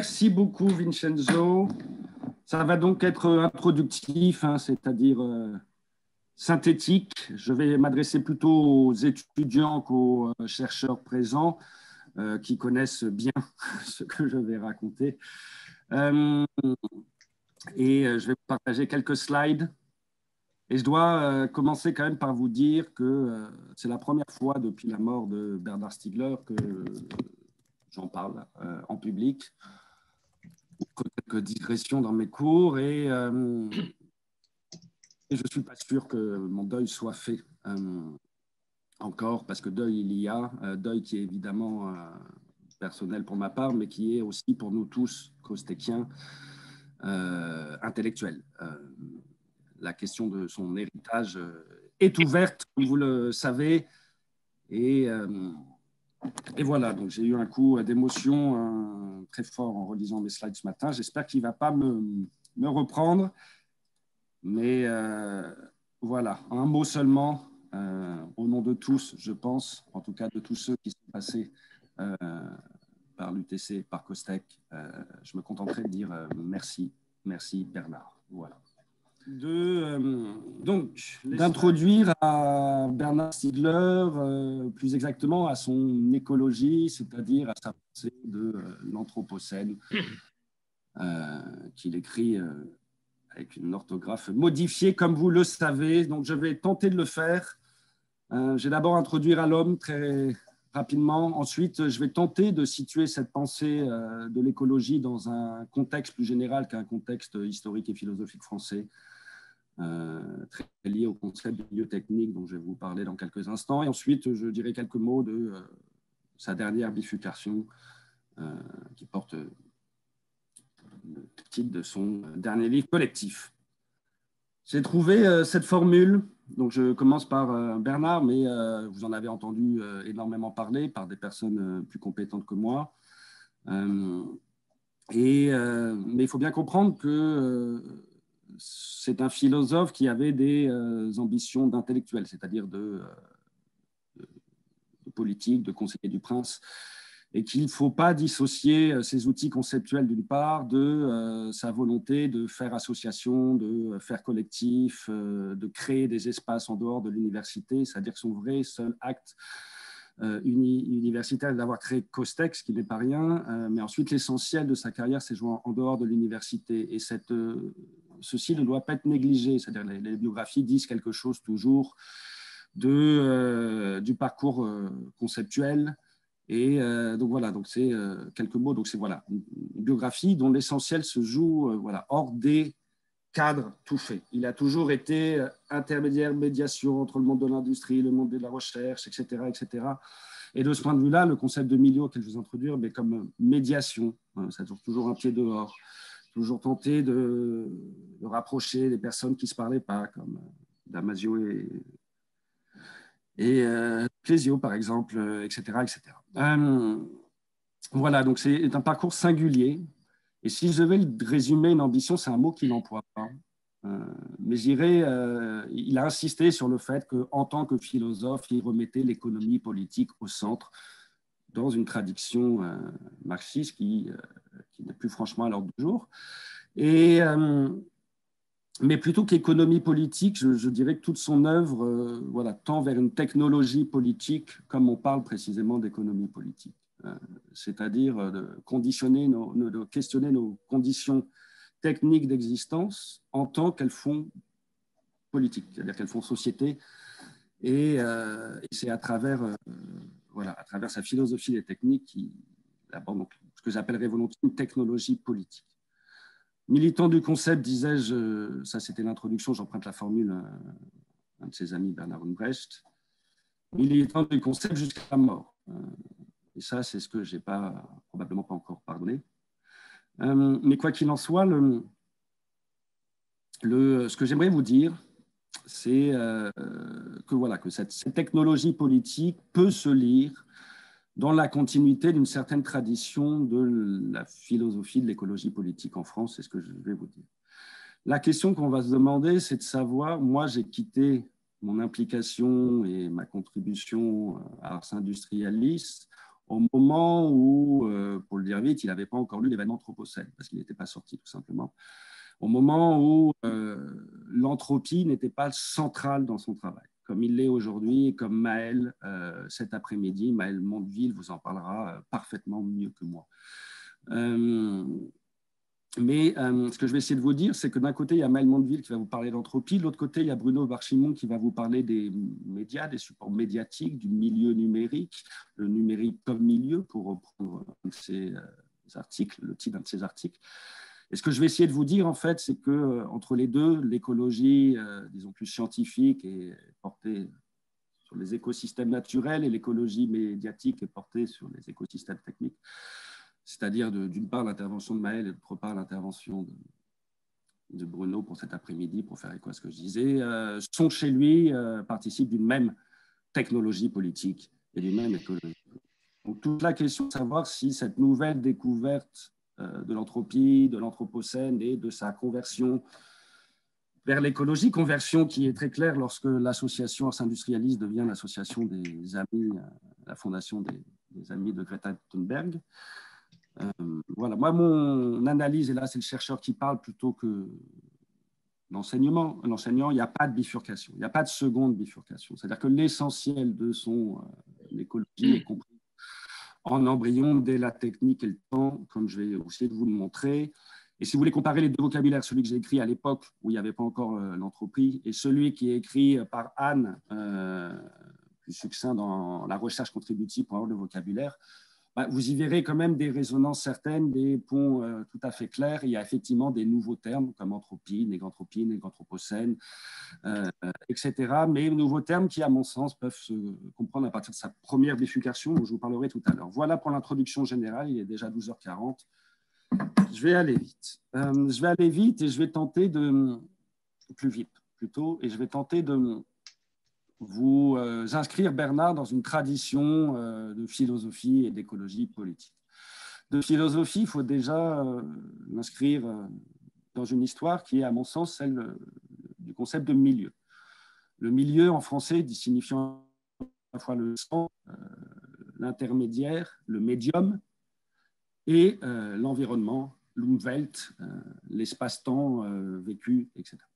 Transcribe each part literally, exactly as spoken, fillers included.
merci beaucoup, Vincenzo. Ça va donc être introductif, hein, c'est-à-dire euh, synthétique. Je vais m'adresser plutôt aux étudiants qu'aux euh, chercheurs présents euh, qui connaissent bien ce que je vais raconter. Euh, et euh, je vais vous partager quelques slides. Et je dois euh, commencer quand même par vous dire que euh, c'est la première fois depuis la mort de Bernard Stiegler que j'en parle euh, en public. Quelques digressions dans mes cours et, euh, et je ne suis pas sûr que mon deuil soit fait euh, encore, parce que deuil il y a, euh, deuil qui est évidemment euh, personnel pour ma part, mais qui est aussi pour nous tous, costéquiens, euh, intellectuels. Euh, la question de son héritage est ouverte, comme vous le savez, et, euh, et voilà, donc j'ai eu un coup d'émotion euh, très fort en relisant mes slides ce matin. J'espère qu'il ne va pas me, me reprendre. Mais euh, voilà, un mot seulement, euh, au nom de tous, je pense, en tout cas de tous ceux qui sont passés euh, par l'U T C, par Costec, euh, je me contenterai de dire euh, merci, merci Bernard. Voilà. De, euh, donc, d'introduire à Bernard Stiegler, euh, plus exactement à son écologie, c'est-à-dire à sa pensée de euh, l'Anthropocène, euh, qu'il écrit euh, avec une orthographe modifiée, comme vous le savez. Donc, je vais tenter de le faire. Euh, je vais d'abord introduire à l'homme très rapidement. Ensuite, je vais tenter de situer cette pensée euh, de l'écologie dans un contexte plus général qu'un contexte historique et philosophique français, euh, très lié au concept de biotechnique dont je vais vous parler dans quelques instants. Et ensuite, je dirai quelques mots de euh, sa dernière bifurcation euh, qui porte le titre de son dernier livre collectif. J'ai trouvé euh, cette formule, donc je commence par euh, Bernard, mais euh, vous en avez entendu euh, énormément parler par des personnes euh, plus compétentes que moi. Euh, et, euh, mais il faut bien comprendre que euh, c'est un philosophe qui avait des euh, ambitions d'intellectuel, c'est-à-dire de, de, de politique, de conseiller du prince, et qu'il ne faut pas dissocier ces outils conceptuels d'une part de euh, sa volonté de faire association, de faire collectif, euh, de créer des espaces en dehors de l'université, c'est-à-dire que son vrai seul acte euh, uni universitaire est d'avoir créé Costec, ce qui n'est pas rien, euh, mais ensuite l'essentiel de sa carrière s'est joué en, en dehors de l'université, et cette, euh, ceci ne doit pas être négligé, c'est-à-dire les, les biographies disent quelque chose toujours de, euh, du parcours euh, conceptuel. Et euh, donc voilà, donc c'est euh, quelques mots. Donc c'est voilà une, une biographie dont l'essentiel se joue euh, voilà hors des cadres tout faits. Il a toujours été euh, intermédiaire, médiation entre le monde de l'industrie, le monde de la recherche, et cetera, et cetera. Et de ce point de vue-là, le concept de milieu auquel je vous introduire, mais comme médiation, hein, ça tourne toujours un pied dehors, toujours tenter de, de rapprocher des personnes qui se parlaient pas, comme Damasio et et euh, Clésio, par exemple, et cetera, et cetera. Euh, voilà, donc c'est un parcours singulier. Et si je devais le résumer, une ambition, c'est un mot qu'il n'emploie pas. Euh, mais j'irais, euh, il a insisté sur le fait qu'en tant que philosophe, il remettait l'économie politique au centre, dans une tradition euh, marxiste qui, euh, qui n'est plus franchement à l'ordre du jour. Et... Euh, Mais plutôt qu'économie politique, je, je dirais que toute son œuvre euh, voilà, tend vers une technologie politique, comme on parle précisément d'économie politique. Euh, c'est-à-dire euh, de conditionner, nos, de questionner nos conditions techniques d'existence en tant qu'elles font politique, c'est-à-dire qu'elles font société. Et, euh, et c'est à travers, euh, voilà, à travers sa philosophie des techniques qui aborde donc ce que j'appellerais volontiers une technologie politique. Militant du concept, disais-je, ça c'était l'introduction, j'emprunte la formule à un de ses amis, Bernard Rumbrecht, militant du concept jusqu'à la mort. Et ça, c'est ce que je n'ai pas, probablement pas encore pardonné. Mais quoi qu'il en soit, le, le, ce que j'aimerais vous dire, c'est euh, que, voilà, que cette, cette technologie politique peut se lire dans la continuité d'une certaine tradition de la philosophie de l'écologie politique en France, c'est ce que je vais vous dire. La question qu'on va se demander, c'est de savoir, moi j'ai quitté mon implication et ma contribution à Ars Industrialis au moment où, euh, pour le dire vite, il n'avait pas encore lu l'événement Anthropocène, parce qu'il n'était pas sorti tout simplement, au moment où euh, l'entropie n'était pas centrale dans son travail, comme il l'est aujourd'hui, et comme Maël, euh, cet après-midi, Maël Mondeville vous en parlera euh, parfaitement mieux que moi. Euh, mais euh, ce que je vais essayer de vous dire, c'est que d'un côté, il y a Maël Mondeville qui va vous parler d'entropie, de l'autre côté, il y a Bruno Barchimon qui va vous parler des médias, des supports médiatiques, du milieu numérique, le numérique comme milieu, pour reprendre un de ses euh, articles, le titre d'un de ses articles. Et ce que je vais essayer de vous dire, en fait, c'est que euh, entre les deux, l'écologie, euh, disons plus scientifique, est portée sur les écosystèmes naturels et l'écologie médiatique est portée sur les écosystèmes techniques. C'est-à-dire d'une part l'intervention de Maël et d'autre part l'intervention de, de Bruno pour cet après-midi, pour faire écho à ce que je disais, euh, sont chez lui, euh, participent d'une même technologie politique et d'une même écologie. Donc toute la question de savoir si cette nouvelle découverte euh, de l'entropie, de l'anthropocène et de sa conversion vers l'écologie, conversion qui est très claire lorsque l'association Ars Industrialis devient l'association des amis, la fondation des, des amis de Greta Thunberg. Euh, voilà, moi, mon analyse, et là, c'est le chercheur qui parle plutôt que l'enseignement. L'enseignant, il n'y a pas de bifurcation, il n'y a pas de seconde bifurcation. C'est-à-dire que l'essentiel de son euh, écologie est compris en embryon dès la technique et le temps, comme je vais essayer de vous le montrer. Et si vous voulez comparer les deux vocabulaires, celui que j'ai écrit à l'époque où il n'y avait pas encore euh, l'entropie et celui qui est écrit par Anne, euh, plus succinct dans la recherche contributive pour avoir le vocabulaire, bah, vous y verrez quand même des résonances certaines, des ponts euh, tout à fait clairs. Il y a effectivement des nouveaux termes comme entropie, négantropie, néganthropocène, euh, et cetera. Mais nouveaux termes qui, à mon sens, peuvent se comprendre à partir de sa première bifurcation, dont je vous parlerai tout à l'heure. Voilà pour l'introduction générale. Il est déjà douze heures quarante. Je vais aller vite. Euh, je vais aller vite et je vais tenter de... Plus vite, plutôt. Et je vais tenter de vous euh, inscrire, Bernard, dans une tradition euh, de philosophie et d'écologie politique. De philosophie, il faut déjà euh, l'inscrire euh, dans une histoire qui est, à mon sens, celle euh, du concept de milieu. Le milieu, en français, signifiant à la fois le centre, euh, l'intermédiaire, le médium et euh, l'environnement, l'umwelt, euh, l'espace-temps euh, vécu, et cetera.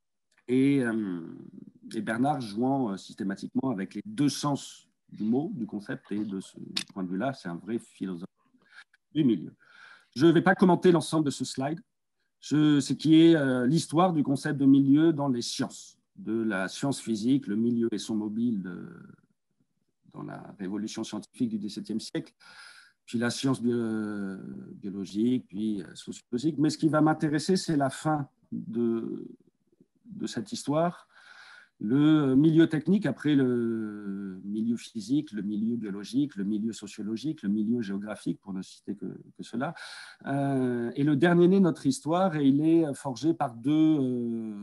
Et, euh, et Bernard jouant euh, systématiquement avec les deux sens du mot, du concept, et de ce point de vue-là, c'est un vrai philosophe du milieu. Je ne vais pas commenter l'ensemble de ce slide, je, ce qui est euh, l'histoire du concept de milieu dans les sciences, de la science physique, le milieu et son mobile de, dans la révolution scientifique du dix-septième siècle, puis la science bio, biologique, puis sociologique. Mais ce qui va m'intéresser, c'est la fin de, de cette histoire, le milieu technique après le milieu physique, le milieu biologique, le milieu sociologique, le milieu géographique, pour ne citer que, que cela. Euh, et le dernier né de notre histoire, et il est forgé par deux, euh,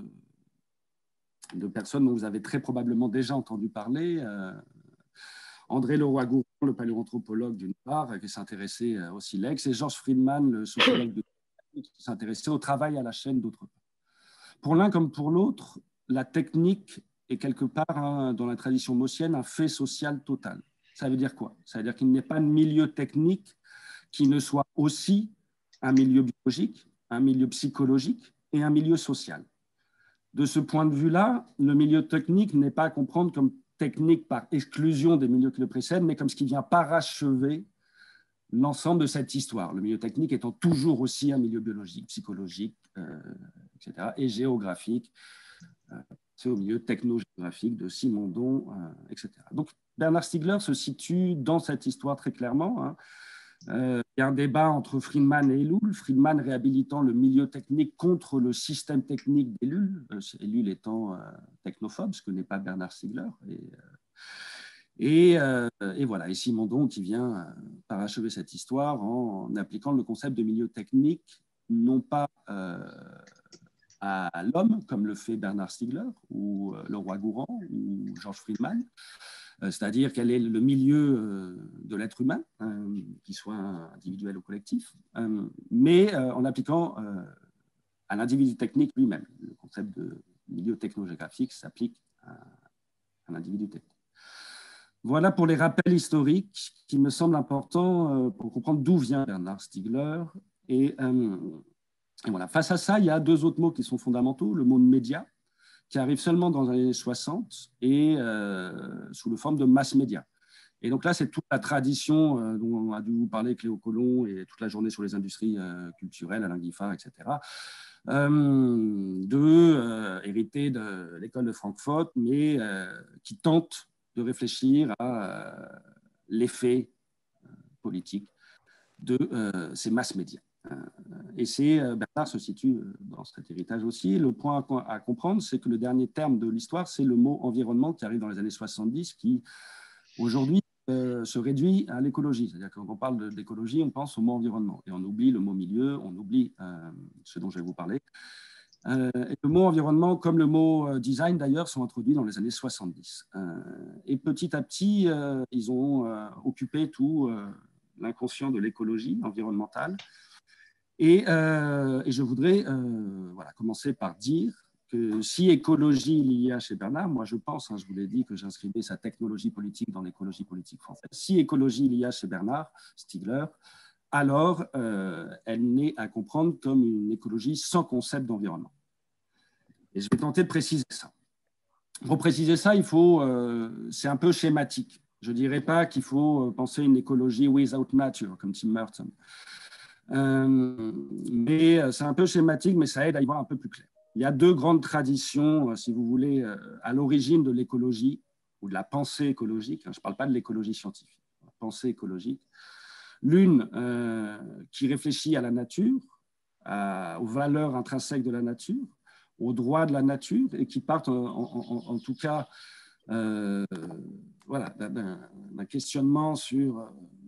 deux personnes dont vous avez très probablement déjà entendu parler. Euh, André Leroy-Gourhan, le paléoanthropologue d'une part, qui s'intéressait au silex, et Georges Friedman, le sociologue de qui s'intéressait au travail à la chaîne d'autre part. Pour l'un comme pour l'autre, la technique est quelque part, hein, dans la tradition maussienne, un fait social total. Ça veut dire quoi? Ça veut dire qu'il n'y ait pas de milieu technique qui ne soit aussi un milieu biologique, un milieu psychologique et un milieu social. De ce point de vue-là, le milieu technique n'est pas à comprendre comme technique par exclusion des milieux qui le précèdent, mais comme ce qui vient parachever l'ensemble de cette histoire. Le milieu technique étant toujours aussi un milieu biologique, psychologique, euh, et cetera, et géographique. Euh, c'est au milieu technogéographique de Simondon, euh, et cetera. Donc, Bernard Stiegler se situe dans cette histoire très clairement. Hein. Euh, il y a un débat entre Friedman et Ellul, Friedman réhabilitant le milieu technique contre le système technique d'Ellul, euh, Ellul étant euh, technophobe, ce que n'est pas Bernard Stiegler. Et, euh, et, euh, et voilà, et Simondon qui vient euh, parachever cette histoire en, en appliquant le concept de milieu technique, non pas euh, à l'homme, comme le fait Bernard Stiegler, ou euh, Leroy-Gourhan, ou Georges Friedman, euh, c'est-à-dire quel est le milieu euh, de l'être humain, euh, qu'il soit individuel ou collectif, euh, mais euh, en appliquant euh, à l'individu technique lui-même. Le concept de milieu technogéographique s'applique à, à l'individu technique. Voilà pour les rappels historiques qui me semblent importants pour comprendre d'où vient Bernard Stiegler. Et, euh, et voilà. Face à ça, il y a deux autres mots qui sont fondamentaux. Le mot de média, qui arrive seulement dans les années soixante et euh, sous le forme de mass média. Et donc là, c'est toute la tradition euh, dont a dû vous parler Cléo Colomb et toute la journée sur les industries euh, culturelles, Alain Guiffard, et cetera, euh, de euh, hériter de l'école de Francfort, mais euh, qui tente de réfléchir à euh, l'effet politique de euh, ces mass médias. Et c'est, Bernard se situe dans cet héritage aussi. Le point à comprendre, c'est que le dernier terme de l'histoire, c'est le mot environnement qui arrive dans les années soixante-dix, qui aujourd'hui euh, se réduit à l'écologie. C'est-à-dire que quand on parle d'écologie, on pense au mot environnement. Et on oublie le mot milieu, on oublie euh, ce dont je vais vous parler. Euh, et le mot environnement, comme le mot design d'ailleurs, sont introduits dans les années soixante-dix. Euh, et petit à petit, euh, ils ont euh, occupé tout euh, l'inconscient de l'écologie environnementale. Et, euh, et je voudrais euh, voilà, commencer par dire que si écologie il y a chez Bernard, moi je pense, hein, je vous l'ai dit que j'inscrivais sa technologie politique dans l'écologie politique française, si écologie il y a chez Bernard Stiegler, alors euh, elle n'est à comprendre comme une écologie sans concept d'environnement. Et je vais tenter de préciser ça. Pour préciser ça, il faut, euh, c'est un peu schématique. Je ne dirais pas qu'il faut penser une écologie without nature, comme Tim Burton. Euh, mais c'est un peu schématique, mais ça aide à y voir un peu plus clair. Il y a deux grandes traditions, si vous voulez, à l'origine de l'écologie ou de la pensée écologique. Je ne parle pas de l'écologie scientifique, la pensée écologique. L'une euh, qui réfléchit à la nature, à, aux valeurs intrinsèques de la nature, aux droits de la nature, et qui partent en, en, en tout cas euh, voilà, d'un questionnement sur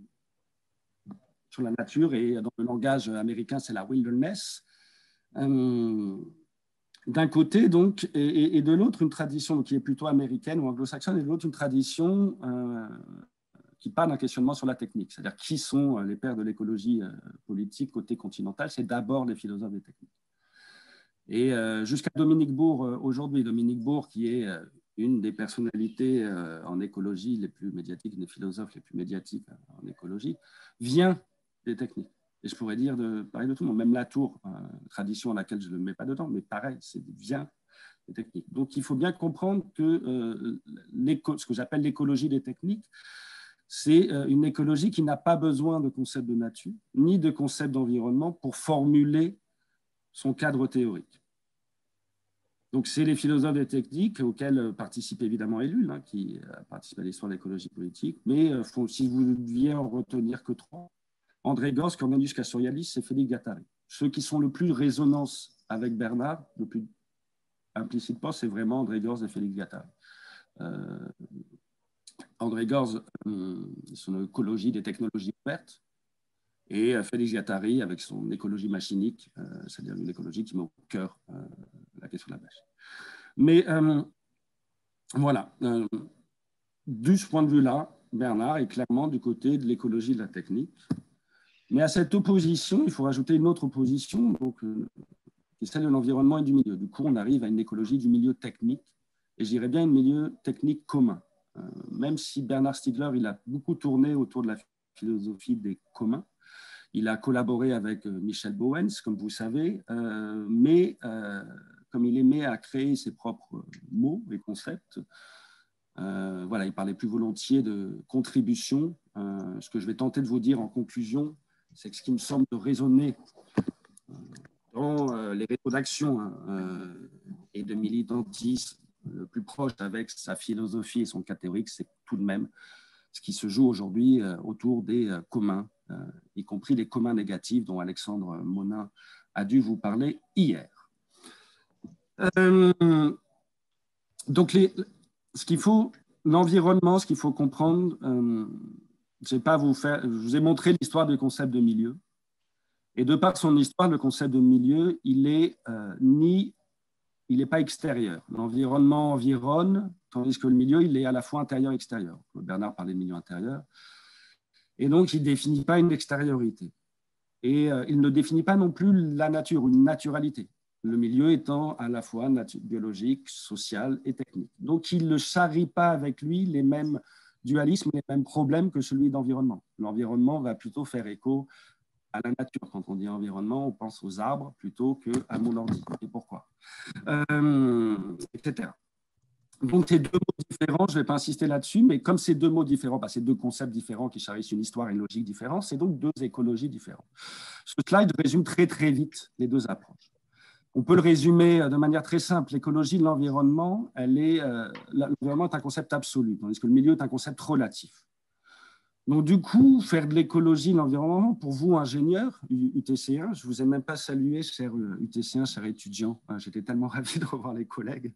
sur la nature, et dans le langage américain, c'est la wilderness. Euh, d'un côté, donc, et, et de l'autre, une tradition qui est plutôt américaine ou anglo-saxonne, et de l'autre, une tradition euh, qui part d'un questionnement sur la technique. C'est-à-dire, qui sont les pères de l'écologie euh, politique côté continental? C'est d'abord les philosophes des techniques. Et euh, jusqu'à Dominique Bourg, euh, aujourd'hui, Dominique Bourg, qui est euh, une des personnalités euh, en écologie les plus médiatiques, une des philosophes les plus médiatiques en écologie, vient des techniques. Et je pourrais dire de, pareil de tout le monde, même Latour, euh, tradition à laquelle je ne le mets pas dedans, mais pareil, c'est vient des techniques. Donc il faut bien comprendre que euh, ce que j'appelle l'écologie des techniques, c'est euh, une écologie qui n'a pas besoin de concept de nature, ni de concept d'environnement pour formuler son cadre théorique. Donc, c'est les philosophes des techniques auxquels participe évidemment Ellul, hein, qui participe à l'histoire de l'écologie politique, mais euh, faut, si vous deviez en retenir que trois, André Gorz, Cornelius Castoriadis et Félix Guattari. Ceux qui sont le plus résonance avec Bernard, le plus implicite pas, c'est vraiment André Gorz et Félix Guattari. Euh, André Gorz, euh, son écologie des technologies ouvertes, et Félix Guattari avec son écologie machinique, euh, c'est-à-dire une écologie qui met au cœur euh, la question de la machine. Mais euh, voilà, euh, de ce point de vue-là, Bernard est clairement du côté de l'écologie de la technique. Mais à cette opposition, il faut rajouter une autre opposition, donc, euh, qui est celle de l'environnement et du milieu. Du coup, on arrive à une écologie du milieu technique, et je dirais bien un milieu technique commun. Euh, même si Bernard Stiegler, il a beaucoup tourné autour de la philosophie des communs, il a collaboré avec Michel Bowens, comme vous savez, euh, mais euh, comme il aimait à créer ses propres mots et concepts, euh, voilà, il parlait plus volontiers de contribution. Euh, ce que je vais tenter de vous dire en conclusion, c'est que ce qui me semble de résonner dans euh, les réseaux d'action hein, euh, et de militantisme le plus proche avec sa philosophie et son cas théorique, c'est tout de même ce qui se joue aujourd'hui euh, autour des euh, communs, euh, y compris les communs négatifs dont Alexandre Monin a dû vous parler hier. Euh, donc, les, ce qu'il faut, l'environnement, ce qu'il faut comprendre, euh, je vais pas vous faire, je vous ai montré l'histoire du concept de milieu. Et de par son histoire, le concept de milieu, il est euh, ni, il n'est pas extérieur. L'environnement environne, tandis que le milieu, il est à la fois intérieur-extérieur. Bernard parlait de milieu intérieur. Et donc, il ne définit pas une extériorité. Et euh, il ne définit pas non plus la nature, une naturalité. Le milieu étant à la fois biologique, social et technique. Donc, il ne charrie pas avec lui les mêmes dualisme les mêmes problèmes que celui d'environnement. L'environnement va plutôt faire écho à la nature. Quand on dit environnement, on pense aux arbres plutôt qu'à mon ordi. Et pourquoi euh, et cetera. Donc, ces deux mots différents, je ne vais pas insister là-dessus, mais comme ces deux mots différents, bah, ces deux concepts différents qui charrient une histoire et une logique différente, c'est donc deux écologies différentes. Ce slide résume très, très vite les deux approches. On peut le résumer de manière très simple. L'écologie de l'environnement, elle est, euh, l'environnement est un concept absolu, tandis que le milieu est un concept relatif. Donc, du coup, faire de l'écologie de l'environnement, pour vous, ingénieurs, U T C un, je ne vous ai même pas salué, cher U T C un, cher étudiant. J'étais tellement ravi de revoir les collègues.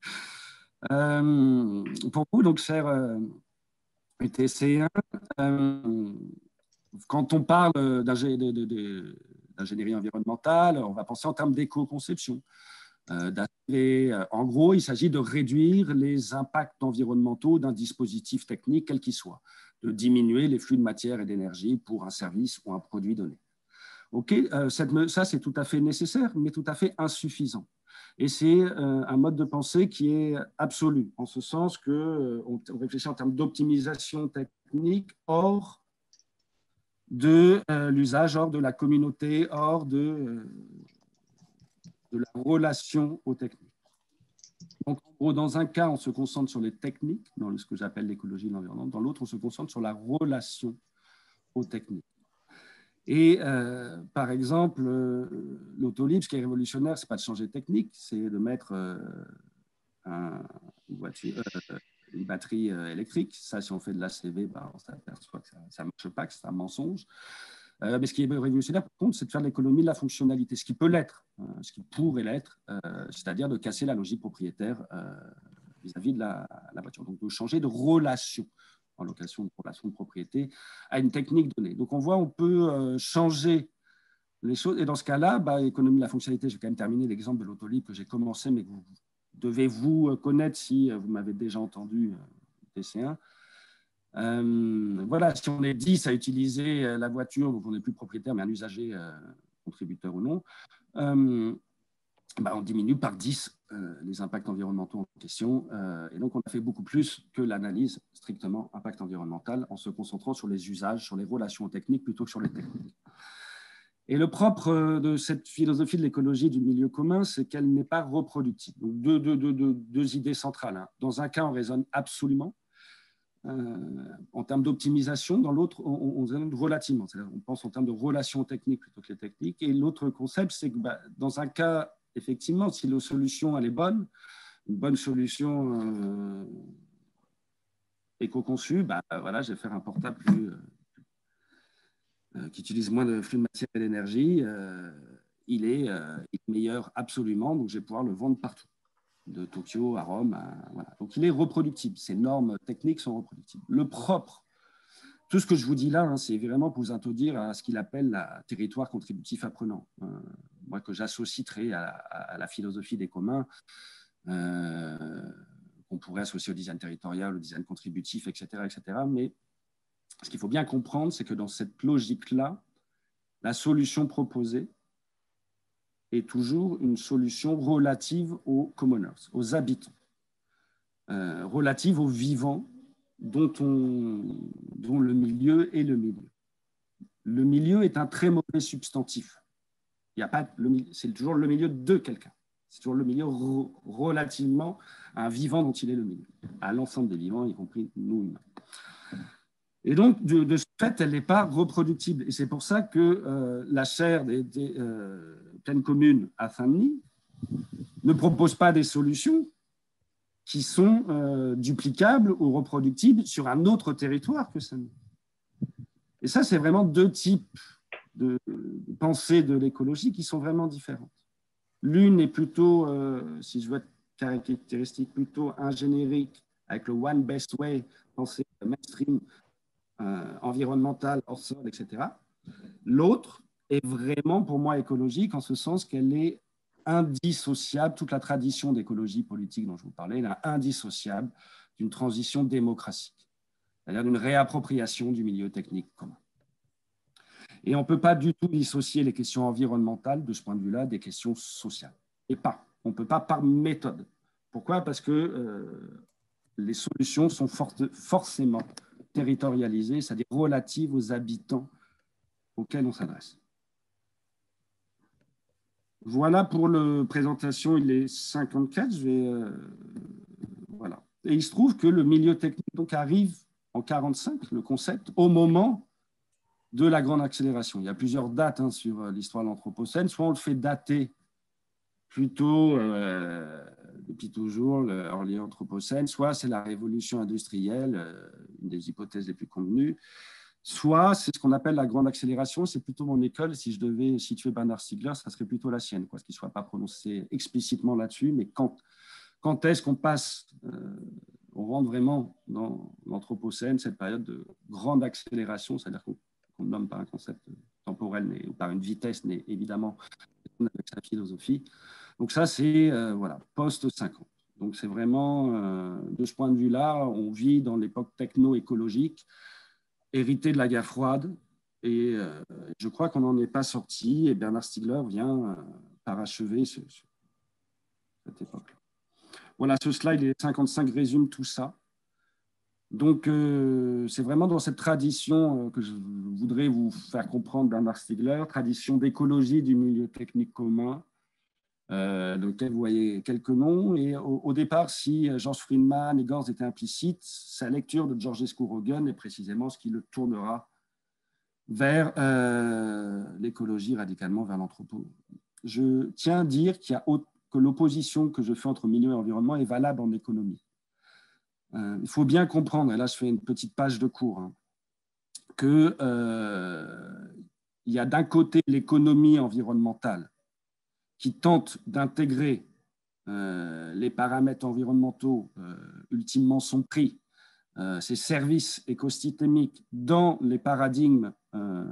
Euh, pour vous, donc, cher euh, U T C un, euh, quand on parle d'ingénierie environnementale, on va penser en termes d'éco-conception. Euh, euh, en gros, il s'agit de réduire les impacts environnementaux d'un dispositif technique, quel qu'il soit, de diminuer les flux de matière et d'énergie pour un service ou un produit donné. Ok, euh, cette, ça, c'est tout à fait nécessaire, mais tout à fait insuffisant. Et c'est euh, un mode de pensée qui est absolu, en ce sens qu'on euh, on réfléchit en termes d'optimisation technique hors de euh, l'usage, hors de la communauté, hors de, euh, de la relation aux techniques. Donc, en gros, dans un cas, on se concentre sur les techniques, dans ce que j'appelle l'écologie de l'environnement. Dans l'autre, on se concentre sur la relation aux techniques. Et euh, par exemple, euh, l'autolibre, ce qui est révolutionnaire, ce n'est pas de changer de technique, c'est de mettre euh, un, une, voiture, euh, une batterie euh, électrique. Ça, si on fait de l'A C V, ben, on s'aperçoit que ça ne marche pas, que c'est un mensonge. Euh, mais ce qui est révolutionnaire, par contre, c'est de faire de l'économie de la fonctionnalité, ce qui peut l'être, euh, ce qui pourrait l'être, euh, c'est-à-dire de casser la logique propriétaire euh, vis-à-vis de la, la voiture. Donc, de changer de relation en location de relation de propriété à une technique donnée. Donc, on voit, on peut euh, changer les choses. Et dans ce cas-là, bah, économie de la fonctionnalité, je vais quand même terminer l'exemple de l'autolibre que j'ai commencé, mais que vous devez vous connaître si vous m'avez déjà entendu, euh, T C un. Euh, voilà, si on est dix à utiliser la voiture, donc on n'est plus propriétaire, mais un usager, euh, contributeur ou non, euh, bah on diminue par dix euh, les impacts environnementaux en question. Euh, et donc, on a fait beaucoup plus que l'analyse strictement impact environnemental en se concentrant sur les usages, sur les relations techniques plutôt que sur les techniques. Et le propre de cette philosophie de l'écologie du milieu commun, c'est qu'elle n'est pas reproductive. Donc, deux, deux, deux, deux, deux idées centrales. Hein. Dans un cas, on raisonne absolument. Euh, en termes d'optimisation, dans l'autre, on, on raisonne relativement. On pense en termes de relations techniques plutôt que les techniques. Et l'autre concept, c'est que bah, dans un cas, effectivement, si la solution elle est bonne, une bonne solution euh, éco-conçue, bah, voilà, je vais faire un portable plus, euh, qui utilise moins de flux de matière et d'énergie. Euh, il, est, euh, il est meilleur absolument, donc je vais pouvoir le vendre partout. De Tokyo à Rome. À, voilà. Donc, il est reproductible. Ces normes techniques sont reproductibles. Le propre, tout ce que je vous dis là, hein, c'est vraiment pour vous introduire à ce qu'il appelle la territoire contributif apprenant. Euh, moi, que j'associe très à, à, à la philosophie des communs, euh, qu'on pourrait associer au design territorial, au design contributif, et cetera, et cetera. Mais ce qu'il faut bien comprendre, c'est que dans cette logique-là, la solution proposée est toujours une solution relative aux commoners, aux habitants, euh, relative aux vivants dont, on, dont le milieu est le milieu. Le milieu est un très mauvais substantif. Il y a pas, c'est toujours le milieu de quelqu'un. C'est toujours le milieu re, relativement à un vivant dont il est le milieu, à l'ensemble des vivants, y compris nous humains. Et donc, de, de ce fait, elle n'est pas reproductible. Et c'est pour ça que euh, la chaire des, des euh, plaines communes à Saint-Denis ne propose pas des solutions qui sont euh, duplicables ou reproductibles sur un autre territoire que Saint-Denis. Et ça, c'est vraiment deux types de, de pensée de l'écologie qui sont vraiment différentes. L'une est plutôt, euh, si je veux être caractéristique, plutôt ingénierique, avec le one best way, pensée mainstream, Euh, environnementale, hors sol, et cetera. L'autre est vraiment, pour moi, écologique, en ce sens qu'elle est indissociable, toute la tradition d'écologie politique dont je vous parlais, elle est indissociable d'une transition démocratique, c'est-à-dire d'une réappropriation du milieu technique commun. Et on ne peut pas du tout dissocier les questions environnementales, de ce point de vue-là, des questions sociales. Et pas. On ne peut pas par méthode. Pourquoi ? Parce que euh, les solutions sont fortes, forcément territorialisée, c'est-à-dire relative aux habitants auxquels on s'adresse. Voilà pour la présentation, il est cinquante-quatre, je vais, euh, voilà. Et il se trouve que le milieu technique donc, arrive en quarante-cinq, le concept, au moment de la grande accélération. Il y a plusieurs dates hein, sur l'histoire de l'Anthropocène. Soit on le fait dater plutôt euh, depuis toujours, le early Anthropocène, soit c'est la révolution industrielle, euh, une des hypothèses les plus convenues, soit c'est ce qu'on appelle la grande accélération. C'est plutôt mon école. Si je devais situer Bernard Stiegler, ça serait plutôt la sienne, quoi, ce qui ne soit pas prononcé explicitement là-dessus, mais quand, quand est-ce qu'on passe, euh, on rentre vraiment dans l'Anthropocène, cette période de grande accélération, c'est-à-dire qu'on qu'on ne nomme pas un concept temporel ou par une vitesse, mais évidemment avec sa philosophie. Donc ça, c'est euh, voilà, post-cinquante. Donc c'est vraiment, euh, de ce point de vue-là, on vit dans l'époque techno-écologique, héritée de la guerre froide, et euh, je crois qu'on n'en est pas sorti, et Bernard Stiegler vient euh, parachever ce, ce, cette époque. Voilà, ce slide, les cinquante-cinq résume tout ça. Donc, euh, c'est vraiment dans cette tradition euh, que je voudrais vous faire comprendre Bernard Stiegler, tradition d'écologie du milieu technique commun, euh, de lequel vous voyez quelques noms. Et au, au départ, si George Friedman et Gorz étaient implicites, sa lecture de Georgescu Roegen est précisément ce qui le tournera vers euh, l'écologie, radicalement vers l'anthropo. Je tiens à dire qu'il y a autre, que l'opposition que je fais entre milieu et environnement est valable en économie. Euh, il faut bien comprendre, et là je fais une petite page de cours, hein, qu'il euh, y a d'un côté l'économie environnementale qui tente d'intégrer euh, les paramètres environnementaux, euh, ultimement son prix, euh, ses services écosystémiques dans les paradigmes euh,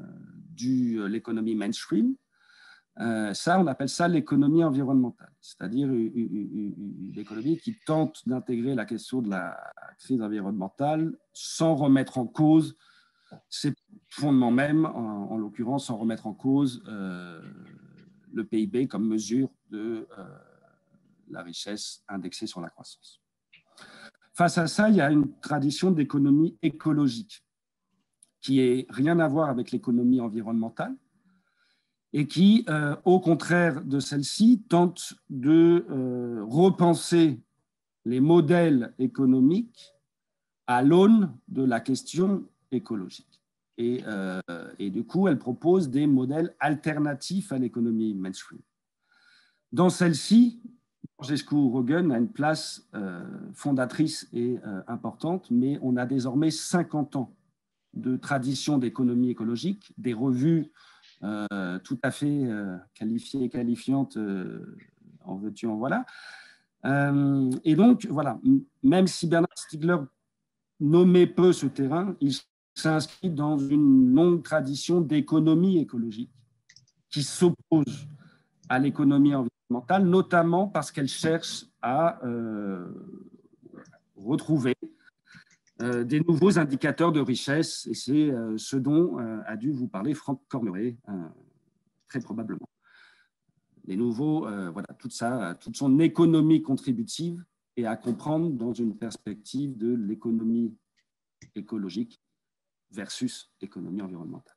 de l'économie mainstream. Euh, ça, on appelle ça l'économie environnementale, c'est-à-dire une, une, une économie qui tente d'intégrer la question de la crise environnementale sans remettre en cause ses fondements même, en, en l'occurrence sans remettre en cause euh, le P I B comme mesure de euh, la richesse indexée sur la croissance. Face à ça, il y a une tradition d'économie écologique qui n'a rien à voir avec l'économie environnementale, et qui, euh, au contraire de celle-ci, tente de euh, repenser les modèles économiques à l'aune de la question écologique. Et, euh, et du coup, elle propose des modèles alternatifs à l'économie mainstream. Dans celle-ci, Georgescu Roegen a une place euh, fondatrice et euh, importante, mais on a désormais cinquante ans de tradition d'économie écologique, des revues Euh, tout à fait euh, qualifiée et qualifiante, euh, en veux-tu, en voilà. Euh, et donc, voilà, même si Bernard Stiegler nommait peu ce terrain, il s'inscrit dans une longue tradition d'économie écologique qui s'oppose à l'économie environnementale, notamment parce qu'elle cherche à euh, retrouver Euh, des nouveaux indicateurs de richesse, et c'est euh, ce dont euh, a dû vous parler Franck Corneret, euh, très probablement. Les nouveaux, euh, voilà, toute, ça, toute son économie contributive et à comprendre dans une perspective de l'économie écologique versus l'économie environnementale.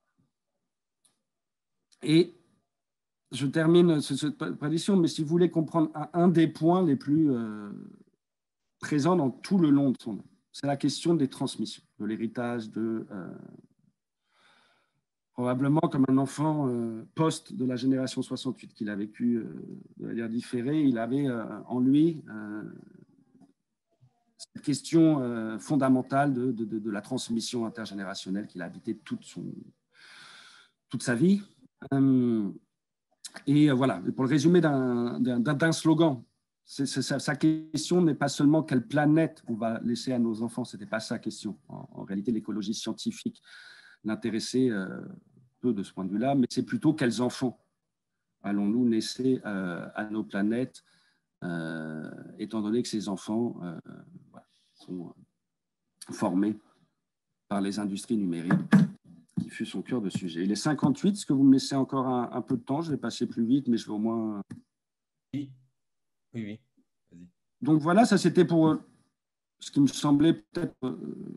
Et je termine cette prédiction, mais si vous voulez comprendre un, un des points les plus euh, présents dans tout le long de son œuvre, c'est la question des transmissions, de l'héritage, de... Euh, probablement comme un enfant euh, post de la génération soixante-huit qu'il a vécu euh, de manière différée, il avait euh, en lui euh, cette question euh, fondamentale de, de, de, de la transmission intergénérationnelle qu'il a habité toute, son, toute sa vie. Euh, et euh, voilà, pour le résumer d'un slogan, c'est, c'est, sa, sa question n'est pas seulement quelle planète on va laisser à nos enfants, ce n'était pas sa question. En, en réalité, l'écologie scientifique l'intéressait euh, peu de ce point de vue-là, mais c'est plutôt quels enfants allons-nous laisser euh, à nos planètes, euh, étant donné que ces enfants euh, voilà, sont formés par les industries numériques, qui fut son cœur de sujet. Il est cinquante-huit, est-ce que vous me laissez encore un, un peu de temps? Je vais passer plus vite, mais je vais au moins... Oui, oui, oui. Vas-y. Donc voilà, ça c'était pour ce qui me semblait peut-être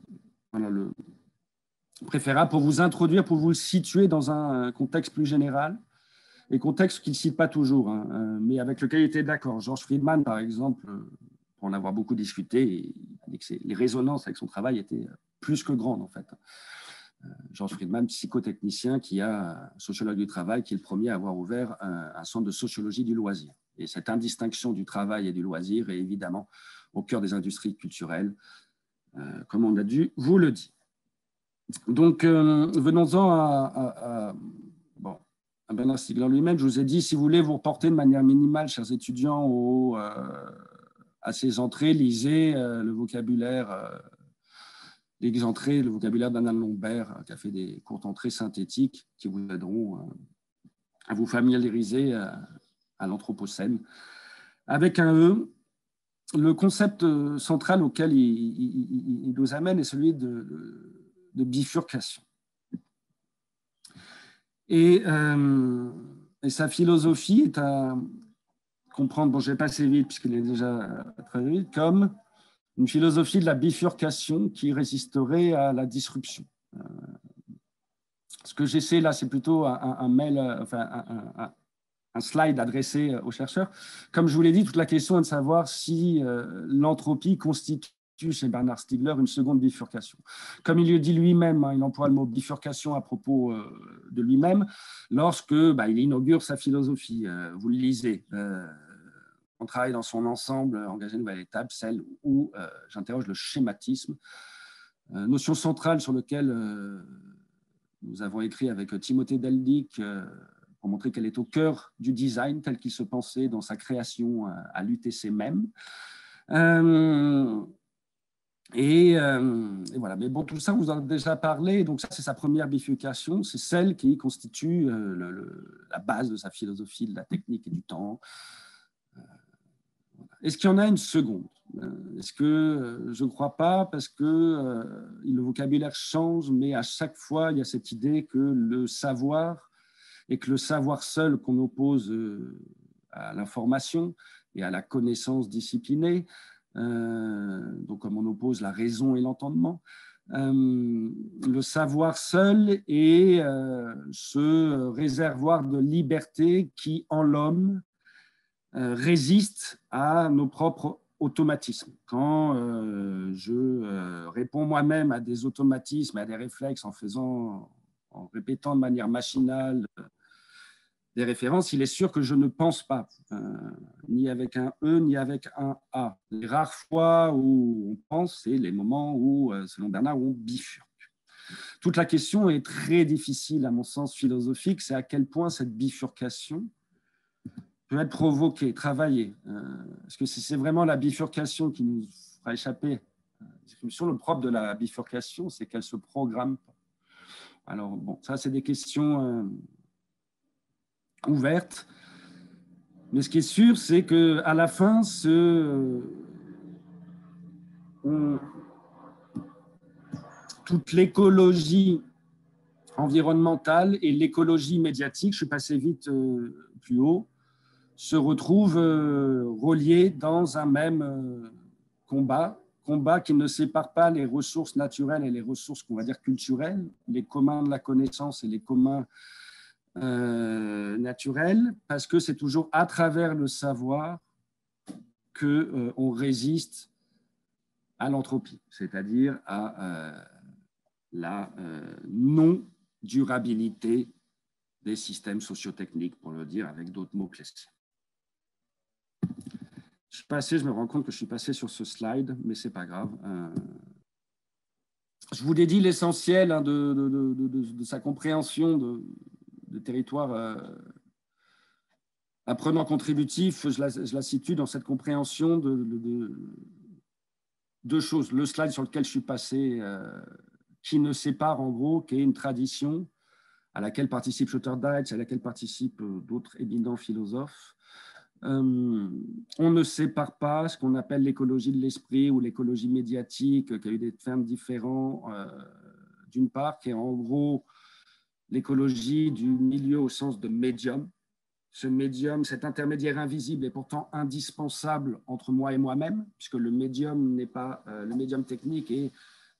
voilà, le préférable pour vous introduire, pour vous le situer dans un contexte plus général, et contexte qu'il ne cite pas toujours, hein, mais avec lequel il était d'accord. George Friedman, par exemple, pour en avoir beaucoup discuté, il dit que les résonances avec son travail étaient plus que grandes, en fait. George Friedman, psychotechnicien, qui a, sociologue du travail, qui est le premier à avoir ouvert un, un centre de sociologie du loisir. Et cette indistinction du travail et du loisir est évidemment au cœur des industries culturelles, euh, comme on a dû vous le dire. Donc, euh, venons-en à, à, à, bon, à Bernard Stiegler lui-même. Je vous ai dit, si vous voulez vous reporter de manière minimale, chers étudiants, au, euh, à ces entrées, lisez euh, le vocabulaire, euh, les entrées, le vocabulaire d'Anna Lombert, euh, qui a fait des courtes entrées synthétiques qui vous aideront euh, à vous familiariser à, à l'Anthropocène. Avec un E, le concept central auquel il, il, il nous amène est celui de, de bifurcation. Et, euh, et sa philosophie est à comprendre, bon, je vais passer vite puisqu'il est déjà très vite, comme une philosophie de la bifurcation qui résisterait à la disruption. Euh, ce que j'essaie là, c'est plutôt un, un mail, enfin un, un, un slide adressé aux chercheurs. Comme je vous l'ai dit, toute la question est de savoir si euh, l'entropie constitue chez Bernard Stiegler une seconde bifurcation. Comme il le dit lui-même, hein, il emploie le mot bifurcation à propos euh, de lui-même, lorsque bah, il inaugure sa philosophie. Euh, vous le lisez. Euh, on travaille dans son ensemble, engager une nouvelle étape, celle où euh, j'interroge le schématisme, euh, notion centrale sur laquelle euh, nous avons écrit avec Timothée Deldic euh, pour montrer qu'elle est au cœur du design tel qu'il se pensait dans sa création à l'U T C même. Euh, et, euh, et voilà, mais bon, tout ça, vous en avez déjà parlé, donc ça, c'est sa première bifurcation, c'est celle qui constitue euh, le, le, la base de sa philosophie de la technique et du temps. Euh, Est-ce qu'il y en a une seconde? Est-ce que euh, je ne crois pas, parce que euh, le vocabulaire change, mais à chaque fois, il y a cette idée que le savoir et que le savoir seul qu'on oppose euh, à l'information et à la connaissance disciplinée, euh, donc comme on oppose la raison et l'entendement, euh, le savoir seul est euh, ce réservoir de liberté qui, en l'homme, euh, résiste à nos propres automatismes. Quand euh, je euh, réponds moi-même à des automatismes, à des réflexes en faisant, en répétant de manière machinale des références, il est sûr que je ne pense pas, euh, ni avec un E, ni avec un A. Les rares fois où on pense, c'est les moments où, euh, selon Bernard, où on bifurque. Toute la question est très difficile, à mon sens philosophique, c'est à quel point cette bifurcation peut être provoquée, travaillée. Euh, Est-ce que c'est vraiment la bifurcation qui nous fera échapper à la disruption? Le propre de la bifurcation, c'est qu'elle se programme pas. Alors, bon, ça, c'est des questions euh, ouvertes. Mais ce qui est sûr, c'est qu'à la fin, ce, on, toute l'écologie environnementale et l'écologie médiatique, je suis passé vite euh, plus haut, se retrouvent euh, reliées dans un même euh, combat, combat qui ne sépare pas les ressources naturelles et les ressources qu'on va dire culturelles, les communs de la connaissance et les communs euh, naturels, parce que c'est toujours à travers le savoir qu'on euh, résiste à l'entropie, c'est-à-dire à euh, la euh, non-durabilité des systèmes sociotechniques, pour le dire avec d'autres mots classiques. Je suis passé, je me rends compte que je suis passé sur ce slide, mais ce n'est pas grave. Euh, je vous l'ai dit, l'essentiel hein, de, de, de, de, de sa compréhension de, de territoire euh, apprenant contributif, je la, je la situe dans cette compréhension de, de, de deux choses. Le slide sur lequel je suis passé, euh, qui ne sépare en gros qu'est une tradition à laquelle participe Sloterdijk, à laquelle participent d'autres éminents philosophes. Euh, on ne sépare pas ce qu'on appelle l'écologie de l'esprit ou l'écologie médiatique, qui a eu des termes différents, euh, d'une part, qui est en gros l'écologie du milieu au sens de médium. Ce médium, cet intermédiaire invisible est pourtant indispensable entre moi et moi-même, puisque le médium n'est pas euh, le médium technique est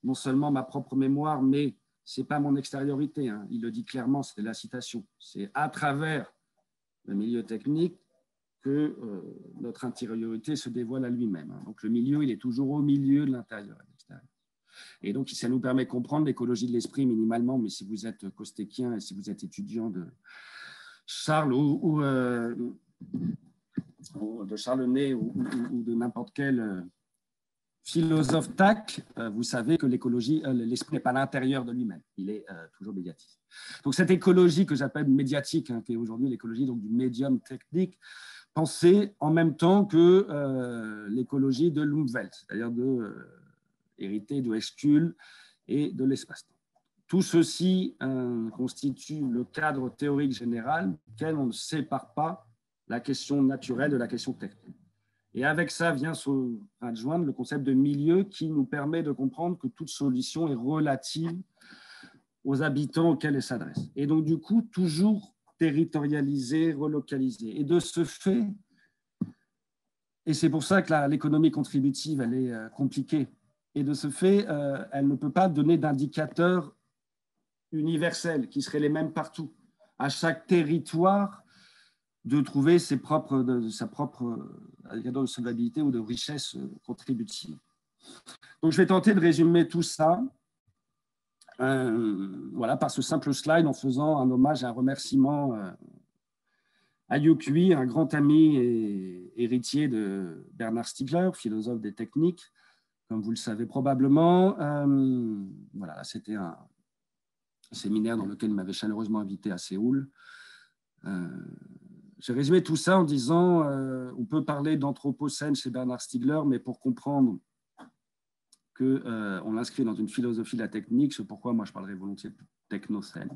non seulement ma propre mémoire, mais ce n'est pas mon extériorité. Hein. Il le dit clairement, c'est la citation. C'est à travers le milieu technique que euh, notre intériorité se dévoile à lui-même. Hein. Donc le milieu, il est toujours au milieu de l'intérieur et de l'extérieur. Et donc, ça nous permet de comprendre l'écologie de l'esprit minimalement, mais si vous êtes costéquien et si vous êtes étudiant de Charles ou, ou, euh, ou de Charles-Ney ou, ou, ou de n'importe quel euh, philosophe T A C, euh, vous savez que l'écologie, euh, l'esprit n'est pas à l'intérieur de lui-même, il est euh, toujours médiatique. Donc cette écologie que j'appelle médiatique, hein, qui est aujourd'hui l'écologie donc, du médium technique, pensée en même temps que euh, l'écologie de l'Umwelt, c'est-à-dire de euh, hériter de Eskul et de l'espace-temps. Tout ceci euh, constitue le cadre théorique général duquel on ne sépare pas la question naturelle de la question technique. Et avec ça vient se adjoindre le concept de milieu qui nous permet de comprendre que toute solution est relative aux habitants auxquels elle s'adresse. Et donc, du coup, toujours territorialisée, relocalisée. Et de ce fait, et c'est pour ça que l'économie contributive, elle est euh, compliquée. Et de ce fait, euh, elle ne peut pas donner d'indicateurs universels qui seraient les mêmes partout. À chaque territoire, de trouver ses propres, de, de sa propre indicateur de solvabilité ou de richesse contributive. Donc, je vais tenter de résumer tout ça euh, voilà, par ce simple slide en faisant un hommage et un remerciement euh, à Yu Cui, un grand ami et héritier de Bernard Stiegler, philosophe des techniques, comme vous le savez probablement. Euh, voilà, c'était un séminaire dans lequel il m'avait chaleureusement invité à Séoul. Euh, J'ai résumé tout ça en disant euh, on peut parler d'anthropocène chez Bernard Stiegler, mais pour comprendre qu'on euh, l'inscrit dans une philosophie de la technique, c'est pourquoi moi je parlerai volontiers de technocène.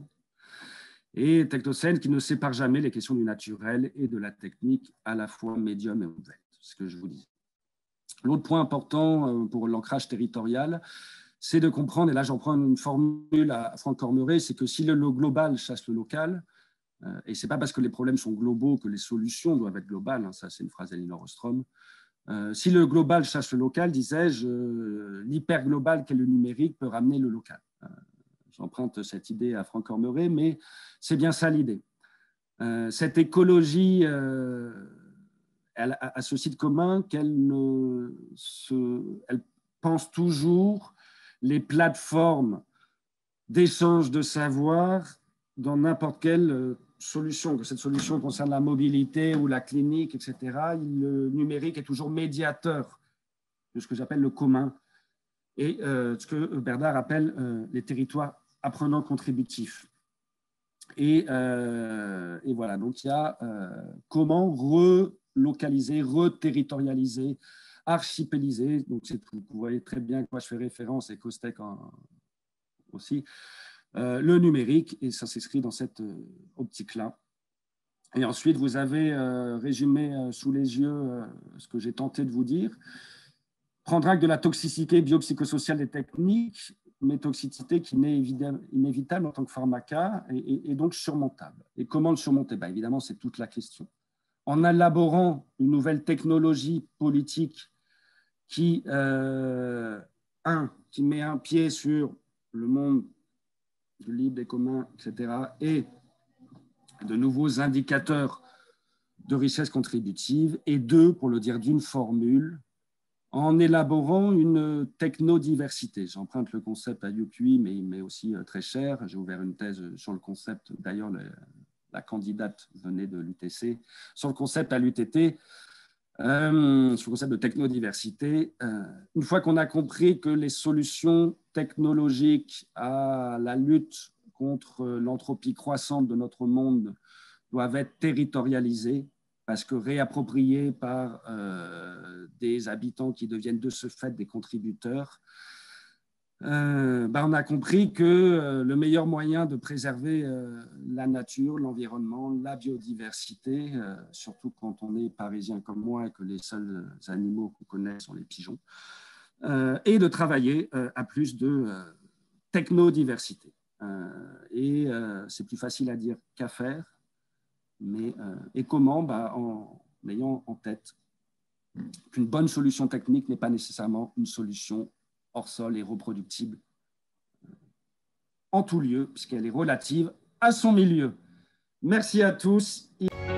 Et technocène qui ne sépare jamais les questions du naturel et de la technique, à la fois médium et ouverte, ce que je vous dis. L'autre point important pour l'ancrage territorial, c'est de comprendre, et là j'en prends une formule à Franck Cormeret, c'est que si le global chasse le local, et ce n'est pas parce que les problèmes sont globaux que les solutions doivent être globales, hein, ça c'est une phrase d'Elinor Ostrom. Euh, si le global chasse le local, disais-je, euh, l'hyperglobal qu'est le numérique peut ramener le local. Euh, J'emprunte cette idée à Franck Cormeret, mais c'est bien ça l'idée. Euh, cette écologie, euh, elle a, a ceci de commun qu'elle ne se, elle pense toujours les plateformes d'échange de savoir dans n'importe quelle solution, que cette solution concerne la mobilité ou la clinique, et cetera. Le numérique est toujours médiateur de ce que j'appelle le commun et euh, ce que Bernard appelle euh, les territoires apprenants contributifs. Et, euh, et voilà, donc il y a euh, comment relocaliser, reterritorialiser, archipéliser. Donc vous voyez très bien à quoi je fais référence et Costec en, aussi. Euh, le numérique, et ça s'inscrit dans cette euh, optique-là. Et ensuite, vous avez euh, résumé euh, sous les yeux euh, ce que j'ai tenté de vous dire. Prendre acte de la toxicité biopsychosociale des techniques, mais toxicité qui n'est inévitable en tant que pharmaca et, et, et donc surmontable. Et comment le surmonter? Ben, évidemment, c'est toute la question. En élaborant une nouvelle technologie politique qui, euh, un, qui met un pied sur le monde du libre, des communs, et cetera, et de nouveaux indicateurs de richesse contributive, et deux, pour le dire d'une formule, en élaborant une technodiversité. J'emprunte le concept à Yu Cui, mais il m'est aussi très cher. J'ai ouvert une thèse sur le concept, d'ailleurs, la candidate venait de l'U T C, sur le concept à l'U T T, euh, sur le concept de technodiversité. Euh, une fois qu'on a compris que les solutions technologiques à la lutte contre l'entropie croissante de notre monde doivent être territorialisées, parce que réappropriées par euh, des habitants qui deviennent de ce fait des contributeurs, euh, ben on a compris que euh, le meilleur moyen de préserver euh, la nature, l'environnement, la biodiversité, euh, surtout quand on est parisien comme moi et que les seuls animaux qu'on connaît sont les pigeons, euh, et de travailler euh, à plus de euh, technodiversité. Euh, et euh, c'est plus facile à dire qu'à faire. Mais, euh, et comment? Bah, en ayant en tête qu'une bonne solution technique n'est pas nécessairement une solution hors sol et reproductible en tout lieu, puisqu'elle est relative à son milieu. Merci à tous.